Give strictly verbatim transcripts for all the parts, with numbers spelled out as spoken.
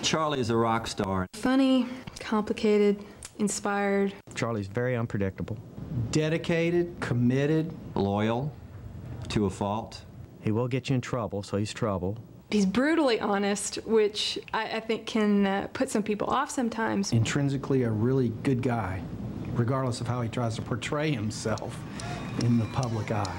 Charlie is a rock star. Funny, complicated, inspired. Charlie's very unpredictable. Dedicated, committed. Loyal to a fault. He will get you in trouble, so he's trouble. He's brutally honest, which I, I think can uh, put some people off sometimes. Intrinsically a really good guy, regardless of how he tries to portray himself in the public eye.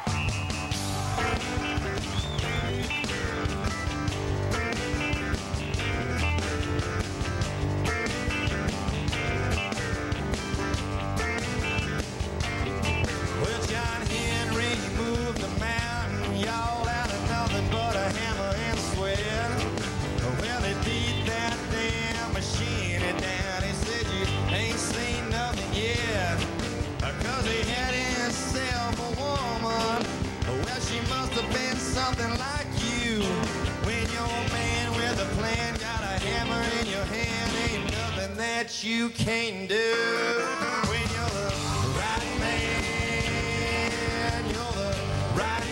Something like you. When you're a man with a plan, got a hammer in your hand, ain't nothing that you can't do. When you're the right man, you're the right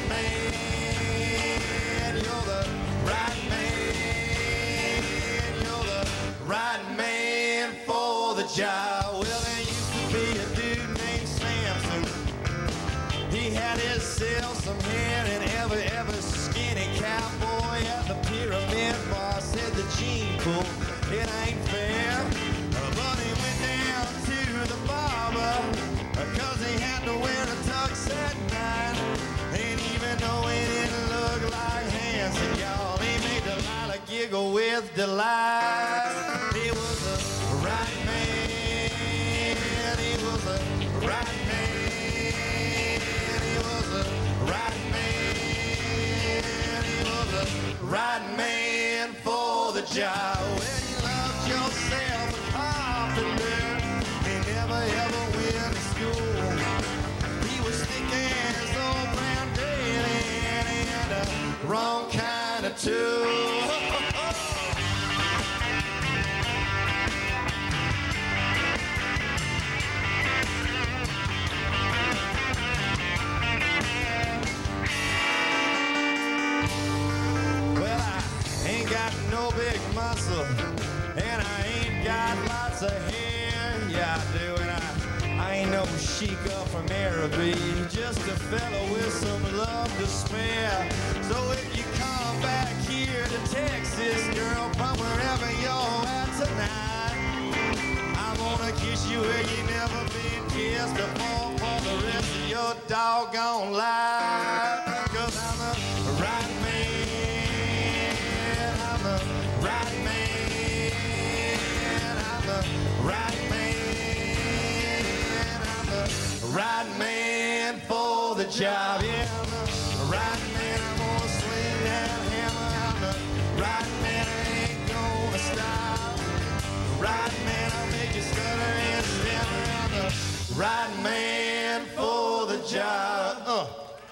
man, you're the right man, you're the right man for the job. Well, there used to be a dude named Samson. He had himself some hair and ever, ever skinny cowboy at the pyramid bar said the gene pool, it ain't fair. But he went down to the barber because he had to wear a tux at night. And even though he didn't look like Hanson, y'all, he made Delilah giggle with delight. He was the right man, he was the right man. Right man for the job. When you loved yourself a carpenter, he never ever went to school. He was thick as old brown bread and he had the wrong kind of tool. Got no big muscle, and I ain't got lots of hair. Yeah, I do, and I, I ain't no chic up from Araby, just a fellow with some love to spare. So if you come back here to Texas, girl, from wherever you're at tonight, I wanna kiss you where you never been kissed before for the rest of your doggone life. 'Cause I'm a right man. Right man, I'm the right man, I'm the right man for the job. Yeah, I'm the right man, I'm gonna swing that hammer. I'm the right man, I ain't gonna stop. Right man, I'll make you stutter and stammer. I'm the right man for the job. Uh.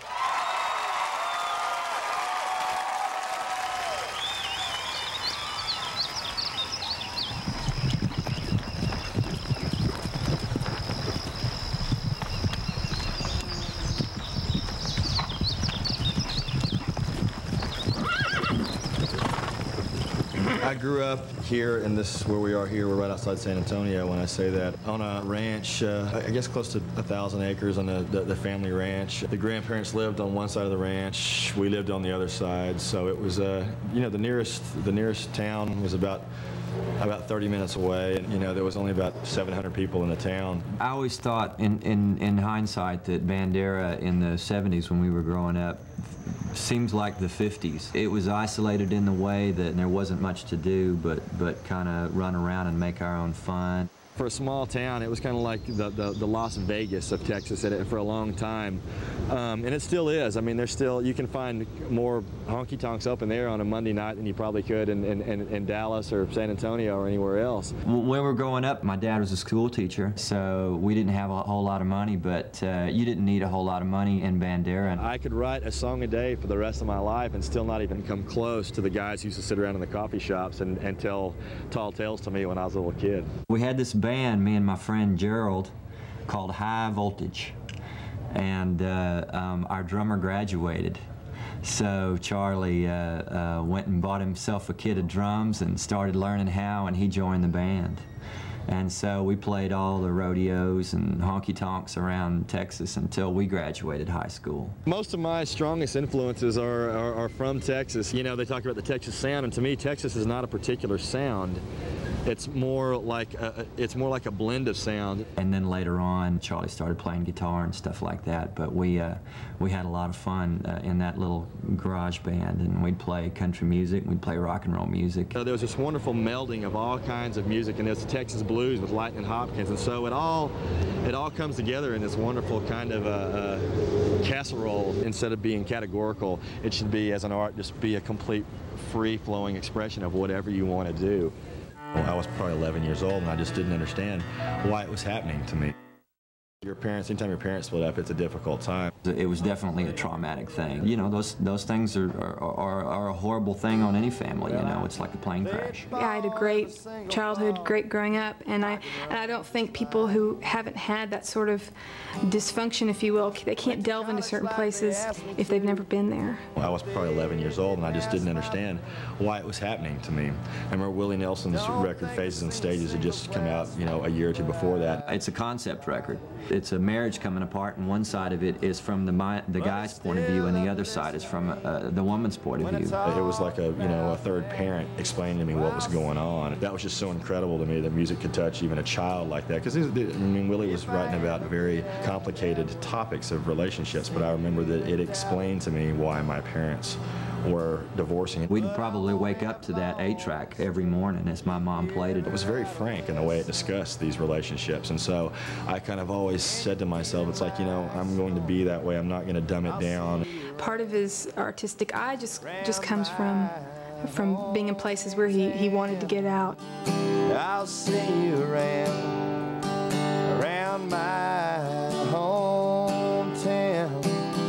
I grew up here, and this where we are here. We're right outside San Antonio. When I say that, on a ranch, uh, I guess close to a thousand acres on the, the, the family ranch. The grandparents lived on one side of the ranch. We lived on the other side. So it was, uh, you know, the nearest the nearest town was about about thirty minutes away, and you know there was only about seven hundred people in the town. I always thought, in in in hindsight, that Bandera in the seventies when we were growing up seems like the fifties. It was isolated in the way that there wasn't much to do but but kind of run around and make our own fun. For a small town, it was kind of like the, the, the Las Vegas of Texas at it for a long time. Um, and it still is. I mean, there's still, you can find more honky-tonks open there on a Monday night than you probably could in, in, in, in Dallas or San Antonio or anywhere else. When we were growing up, my dad was a school teacher, so we didn't have a whole lot of money, but uh, you didn't need a whole lot of money in Bandera. I could write a song a day for the rest of my life and still not even come close to the guys who used to sit around in the coffee shops and, and tell tall tales to me when I was a little kid. We had this band, me and my friend Gerald, called High Voltage, and uh, um, our drummer graduated. So Charlie uh, uh, went and bought himself a kit of drums and started learning how, and he joined the band. And so we played all the rodeos and honky-tonks around Texas until we graduated high school. Most of my strongest influences are, are, are from Texas. You know, they talk about the Texas sound, and to me, Texas is not a particular sound. It's more like a, it's more like a blend of sound. And then later on, Charlie started playing guitar and stuff like that. But we uh, we had a lot of fun uh, in that little garage band, and we'd play country music, we'd play rock and roll music. Uh, there was this wonderful melding of all kinds of music, and there's the Texas blues with Lightning Hopkins, and so it all it all comes together in this wonderful kind of uh, uh, casserole. Instead of being categorical, it should be, as an art, just be a complete free-flowing expression of whatever you want to do. Well, I was probably eleven years old, and I just didn't understand why it was happening to me. Your parents, anytime your parents split up, it's a difficult time. It was definitely a traumatic thing. You know, those those things are, are, are a horrible thing on any family, you know. It's like a plane crash. Yeah, I had a great childhood, great growing up, and I and I don't think people who haven't had that sort of dysfunction, if you will, they can't delve into certain places if they've never been there. Well, I was probably eleven years old, and I just didn't understand why it was happening to me. I remember Willie Nelson's record Phases and Stages had just come out, you know, a year or two before that. It's a concept record. It's a marriage coming apart, and one side of it is from the my, the guy's point of view, and the other side is from uh, the woman's point of view. It was like a, you know, a third parent explaining to me what was going on. That was just so incredible to me that music could touch even a child like that. Because I mean, Willie was writing about very complicated topics of relationships, but I remember that it explained to me why my parents were divorcing. We'd probably wake up to that eight track every morning as my mom played it. It was very frank in the way it discussed these relationships, and so I kind of always said to myself, it's like, you know, I'm going to be that way. I'm not going to dumb it down. Part of his artistic eye just just comes from from being in places where he, he wanted to get out. I'll see you around, around my hometown.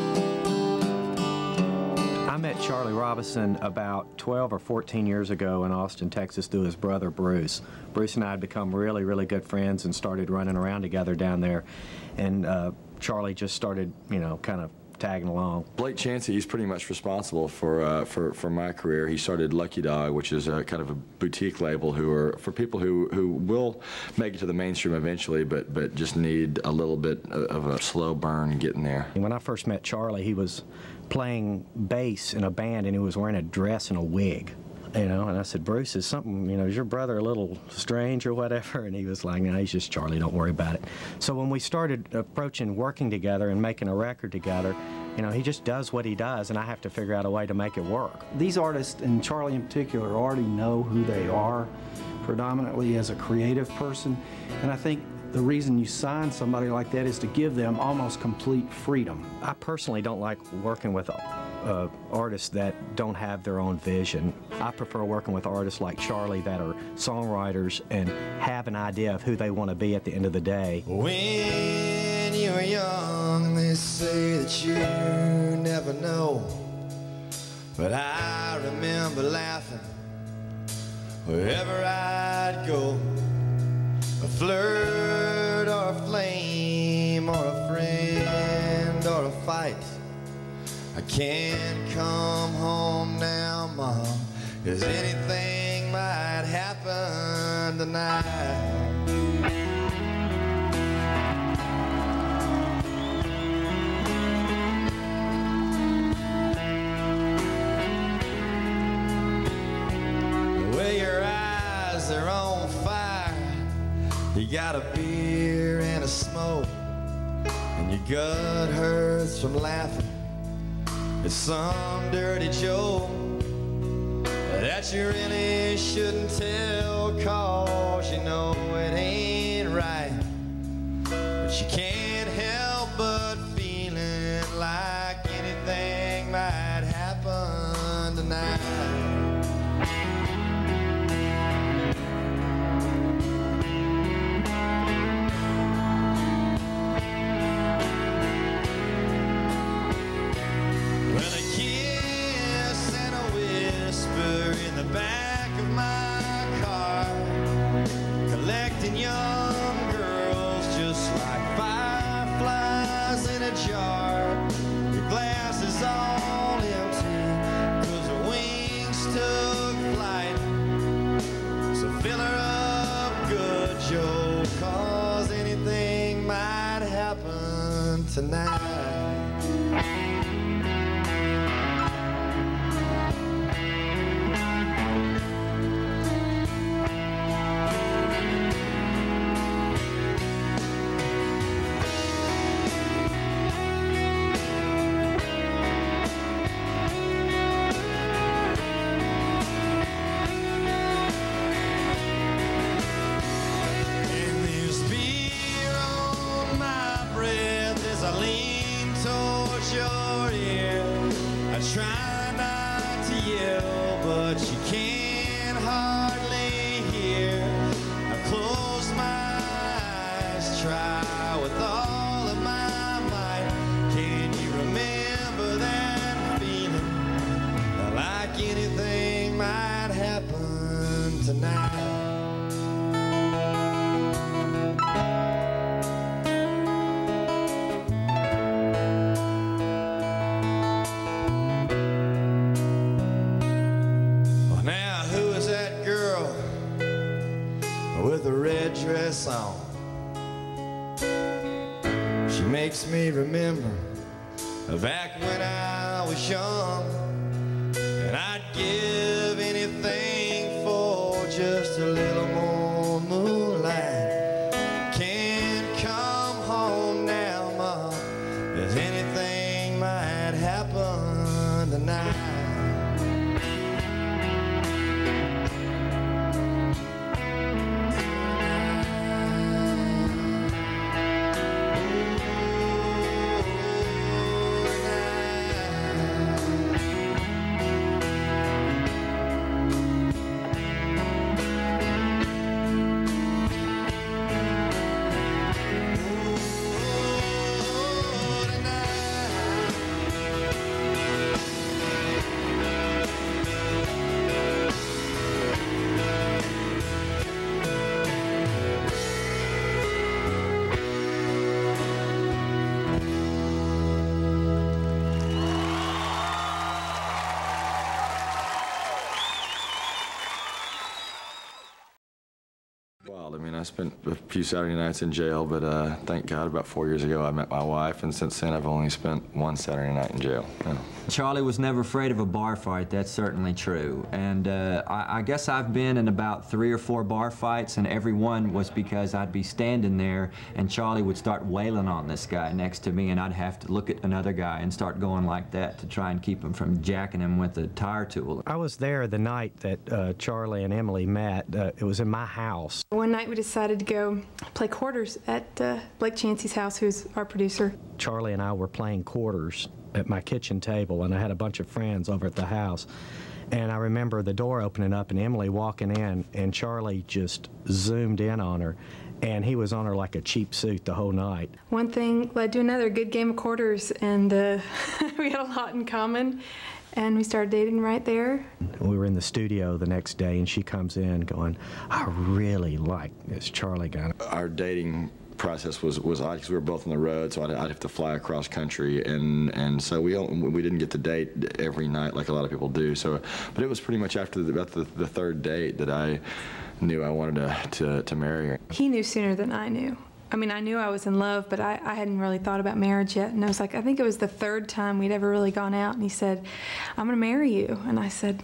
I met Charlie Robison about twelve or fourteen years ago in Austin, Texas, through his brother Bruce. Bruce and I had become really, really good friends and started running around together down there. And uh, Charlie just started, you know, kind of tagging along. Blake Chansey, he's pretty much responsible for uh, for for my career. He started Lucky Dog, which is a kind of a boutique label who are for people who who will make it to the mainstream eventually, but but just need a little bit of a slow burn getting there. When I first met Charlie, he was playing bass in a band, and he was wearing a dress and a wig. You know, and I said, Bruce, is something, you know, is your brother a little strange or whatever? And he was like, no, he's just Charlie, don't worry about it. So when we started approaching working together and making a record together, you know, he just does what he does, and I have to figure out a way to make it work. These artists, and Charlie in particular, already know who they are, predominantly as a creative person, and I think the reason you sign somebody like that is to give them almost complete freedom. I personally don't like working with uh, artists that don't have their own vision. I prefer working with artists like Charlie that are songwriters and have an idea of who they want to be at the end of the day. When you were young, they say that you never know, but I remember laughing wherever I'd go. A flirt or a flame or a friend or a fight. I can't come home now, Mom, 'cause anything might happen tonight. Well, your eyes are on fire. You got a beer and a smoke, and your gut hurts from laughing at some dirty joke that you really shouldn't tell, 'cause you know it ain't right. But you can't help but feeling like anything might happen tonight. In the back of my car, collecting young girls just like fireflies. tonight. Try not to yell, but you can hardly hear. I close my eyes, try with all of my might. Can you remember that feeling? Like anything might happen tonight. With a red dress on, she makes me remember back when I was young, and I'd give anything for just a little more moonlight. Can't come home now, Mom, as anything might happen tonight. Wild. I mean, I spent a few Saturday nights in jail, but uh, thank God about four years ago I met my wife, and since then I've only spent one Saturday night in jail. Yeah. Charlie was never afraid of a bar fight, that's certainly true. And uh, I, I guess I've been in about three or four bar fights, and every one was because I'd be standing there and Charlie would start wailing on this guy next to me, and I'd have to look at another guy and start going like that to try and keep him from jacking him with a tire tool. I was there the night that uh, Charlie and Emily met. Uh, it was in my house. One night we decided to go play quarters at uh, Blake Chancey's house, who's our producer. Charlie and I were playing quarters at my kitchen table, and I had a bunch of friends over at the house. And I remember the door opening up and Emily walking in, and Charlie just zoomed in on her, and he was on her like a cheap suit the whole night. One thing led to another, good game of quarters, and uh, we had a lot in common, and we started dating right there. We were in the studio the next day, and she comes in going, I really like this Charlie guy. Our dating process was was odd because we were both on the road, so I'd, I'd have to fly across country, and and so we we didn't get to date every night like a lot of people do. So, but it was pretty much after the, about the, the third date that I knew I wanted to, to to marry her. He knew sooner than I knew. I mean, I knew I was in love, but I, I hadn't really thought about marriage yet. And I was like, I think it was the third time we'd ever really gone out, and he said, I'm going to marry you. And I said,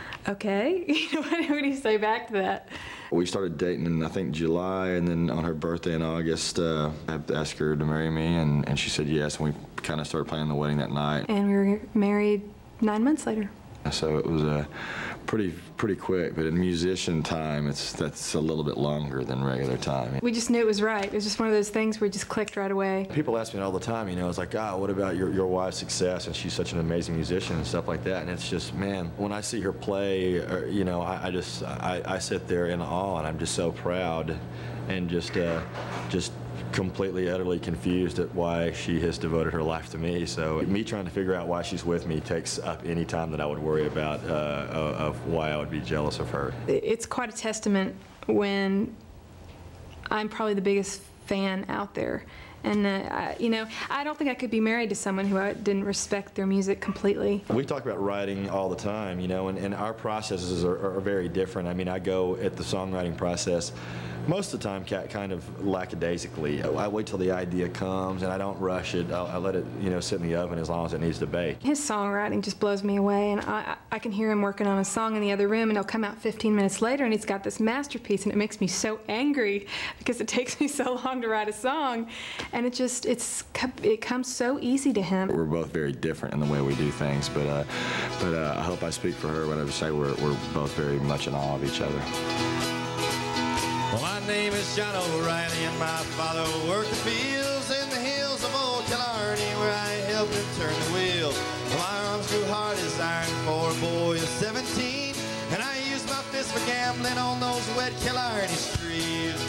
okay. What do you say back to that? We started dating in, I think, July, and then on her birthday in August, uh, I had to ask her to marry me, and, and she said yes, and we kind of started planning the wedding that night. And we were married nine months later. So it was uh, pretty pretty quick, but in musician time, it's that's a little bit longer than regular time. We just knew it was right. It was just one of those things where we just clicked right away. People ask me all the time, you know, it's like, ah, what about your, your wife's success? And she's such an amazing musician and stuff like that. And it's just, man, when I see her play, or, you know, I, I just, I, I sit there in awe, and I'm just so proud and just, uh, just completely, utterly confused at why she has devoted her life to me. So me trying to figure out why she's with me takes up any time that I would worry about uh, of why I would be jealous of her. It's quite a testament when I'm probably the biggest fan out there, And, uh, I, you know, I don't think I could be married to someone who I didn't respect their music completely. We talk about writing all the time, you know, and, and our processes are, are very different. I mean, I go at the songwriting process most of the time kind of lackadaisically. I wait till the idea comes, and I don't rush it. I'll, I let it, you know, sit in the oven as long as it needs to bake. His songwriting just blows me away, and I, I can hear him working on a song in the other room, and he'll come out fifteen minutes later, and he's got this masterpiece, and it makes me so angry because it takes me so long to write a song, and it just, it's, it comes so easy to him. We're both very different in the way we do things, but uh, but uh, I hope I speak for her when I say we're, we're both very much in awe of each other. Well, my name is John O'Reilly, and my father worked the fields in the hills of old Killarney, where I helped him turn the wheel. My arms grew hard as iron for a boy of seventeen, and I used my fist for gambling on those wet Killarney streets.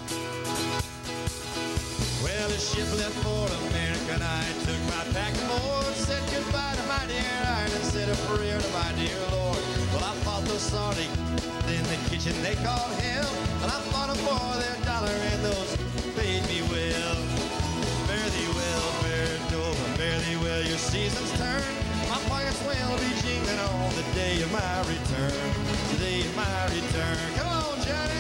Well, the ship left for America, and I took my pack aboard, said goodbye to my dear Ireland, said a prayer to my dear Lord. Well, I fought those sorry in the kitchen they called hell, and I fought them for their dollar, and those paid me well. Fare thee well, fair Dover, fare thee well, your season's turn. My pockets will be jingling on the day of my return, the day of my return. Come on, Johnny.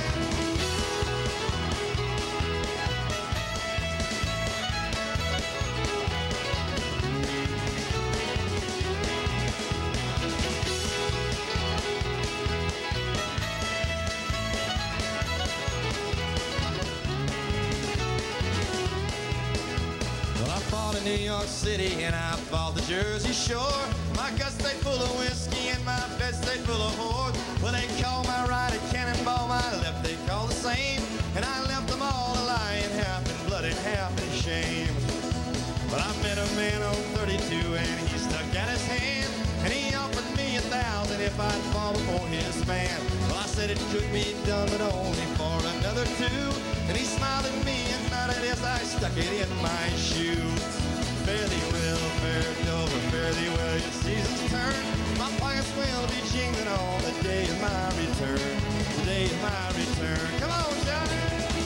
New York City, and I fought the Jersey Shore. My guts stayed full of whiskey, and my bed stayed full of whore. Well, they call my right a cannonball, my left they call the same, and I left them all a lying, half in blood and half in shame. But I met a man on thirty-two, and he stuck out his hand, and he offered me a thousand if I'd fall before his man. Well, I said it could be done, but only for another two, and he smiled at me and nodded as I stuck it in my shoes. Fare thee well, fair Dover, fare thee well, your season's turn. My pockets will be jingling on the day of my return, the day of my return. Come on, Johnny!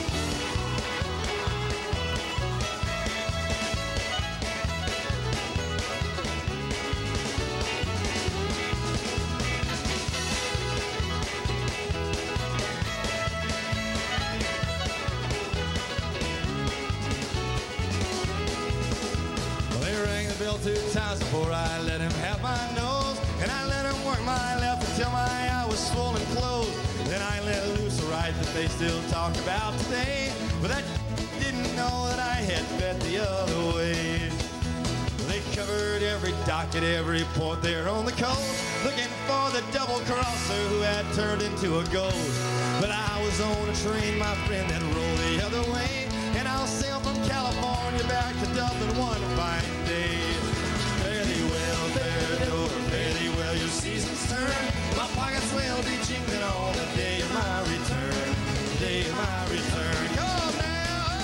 Two times before I let him have my nose, and I let him work my left until my eye was swollen closed. Then I let loose a right that they still talk about today, but that didn't know that I had bet the other way. They covered every dock at every port there on the coast, looking for the double crosser who had turned into a ghost. But I was on a train, my friend, that rolled the other way, and I'll sail from California back to Dublin one fine day. Your season's turn. My pockets will be jingling on the day of my return, the day of my return. Come on now.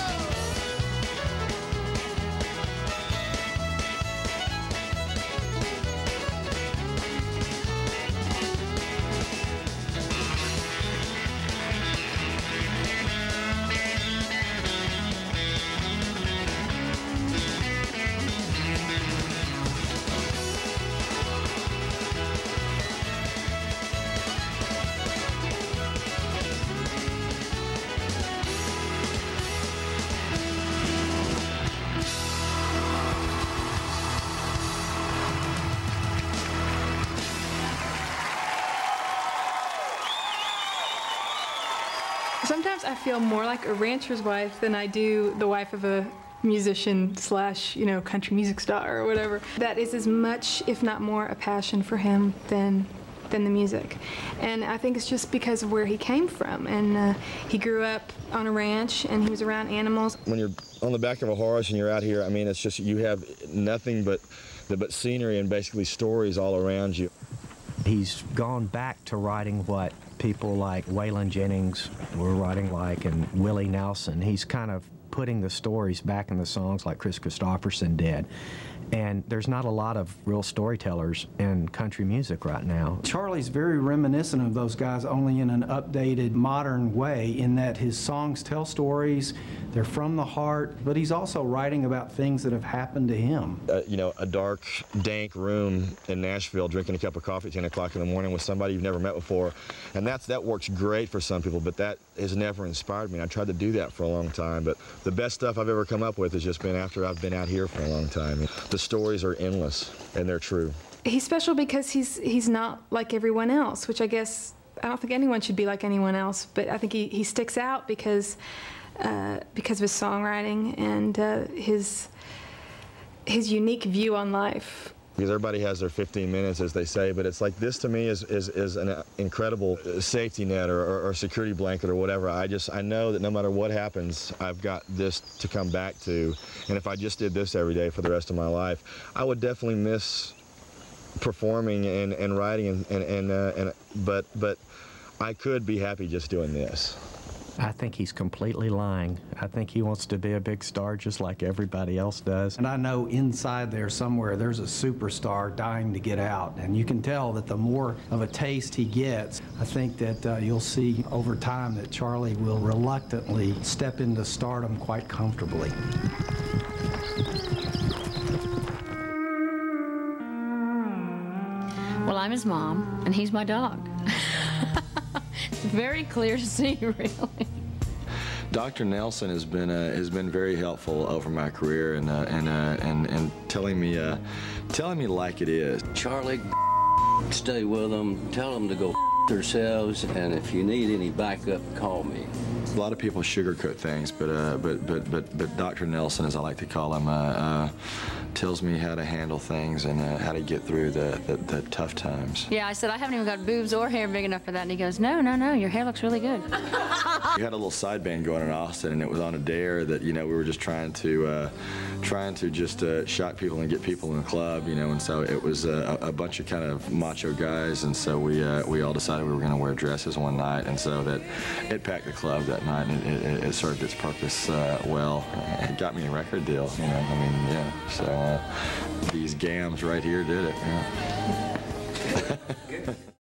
Sometimes I feel more like a rancher's wife than I do the wife of a musician slash, you know, country music star or whatever. That is as much, if not more, a passion for him than than the music. And I think it's just because of where he came from. And uh, he grew up on a ranch, and he was around animals. When you're on the back of a horse and you're out here, I mean, it's just, you have nothing but, but scenery and basically stories all around you. He's gone back to writing what people like Waylon Jennings were writing like, and Willie Nelson. He's kind of putting the stories back in the songs like Chris Christopherson did. And there's not a lot of real storytellers in country music right now. Charlie's very reminiscent of those guys, only in an updated, modern way, in that his songs tell stories, they're from the heart, but he's also writing about things that have happened to him. Uh, you know, a dark, dank room in Nashville, drinking a cup of coffee at ten o'clock in the morning with somebody you've never met before, and that's, that works great for some people, but that has never inspired me. I tried to do that for a long time, but the best stuff I've ever come up with has just been after I've been out here for a long time. The stories are endless, and they're true. He's special because he's he's not like everyone else, which I guess, I don't think anyone should be like anyone else, but I think he, he sticks out because uh, because of his songwriting and uh, his his unique view on life. Because everybody has their fifteen minutes, as they say, but it's like this to me is, is, is an incredible safety net or, or, or security blanket or whatever. I just, I know that no matter what happens, I've got this to come back to. And if I just did this every day for the rest of my life, I would definitely miss performing and, and writing, and, and, and, uh, and but, but I could be happy just doing this. I think he's completely lying. I think he wants to be a big star just like everybody else does. And I know inside there somewhere there's a superstar dying to get out, and you can tell that the more of a taste he gets, I think that uh, you'll see over time that Charlie will reluctantly step into stardom quite comfortably. Well, I'm his mom, and he's my dog. It's very clear to see, really. Doctor Nelson has been uh, has been very helpful over my career, and uh, and, uh, and and telling me uh, telling me like it is. Charlie, stay with them. Tell them to go themselves, and if you need any backup, call me. A lot of people sugarcoat things, but uh, but but but but Doctor Nelson, as I like to call him, uh, uh, tells me how to handle things and uh, how to get through the, the the tough times. Yeah, I said, I haven't even got boobs or hair big enough for that. And he goes, no, no, no, your hair looks really good. We had a little side band going in Austin, and it was on a dare that, you know, we were just trying to uh, trying to just uh, shock people and get people in the club, you know, and so it was uh, a, a bunch of kind of macho guys, and so we uh, we all decided we were going to wear dresses one night, and so that it packed the club that night, and it, it, it served its purpose uh, well. It got me a record deal, you know, I mean, yeah, so uh, these gams right here did it, yeah.